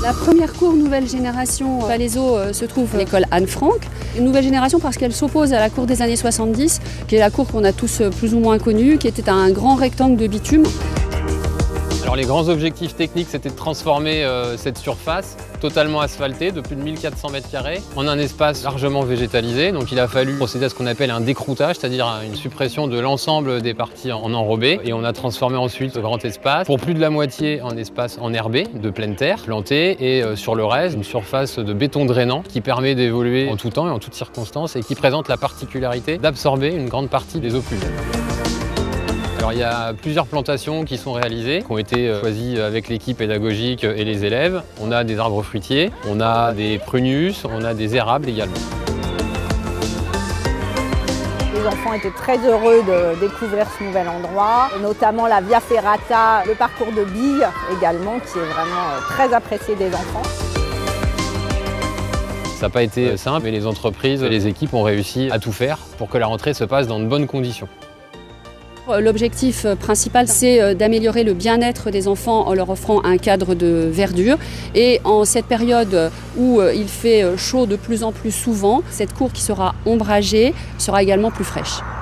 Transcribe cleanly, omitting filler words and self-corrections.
La première cour nouvelle génération Palaiseau se trouve à l'école Anne Frank. Une nouvelle génération parce qu'elle s'oppose à la cour des années 70, qui est la cour qu'on a tous plus ou moins connue, qui était un grand rectangle de bitume. Alors les grands objectifs techniques, c'était de transformer cette surface totalement asphaltée de plus de 1400 m² en un espace largement végétalisé. Donc il a fallu procéder à ce qu'on appelle un décroutage, c'est-à-dire une suppression de l'ensemble des parties en enrobé. Et on a transformé ensuite ce grand espace pour plus de la moitié en espace enherbé, de pleine terre, planté, et sur le reste, une surface de béton drainant qui permet d'évoluer en tout temps et en toutes circonstances et qui présente la particularité d'absorber une grande partie des eaux pluviales. Alors, il y a plusieurs plantations qui sont réalisées, qui ont été choisies avec l'équipe pédagogique et les élèves. On a des arbres fruitiers, on a des prunus, on a des érables également. Les enfants étaient très heureux de découvrir ce nouvel endroit, notamment la Via Ferrata, le parcours de billes également, qui est vraiment très apprécié des enfants. Ça n'a pas été simple, mais les entreprises, les équipes ont réussi à tout faire pour que la rentrée se passe dans de bonnes conditions. L'objectif principal, c'est d'améliorer le bien-être des enfants en leur offrant un cadre de verdure. Et en cette période où il fait chaud de plus en plus souvent, cette cour qui sera ombragée sera également plus fraîche.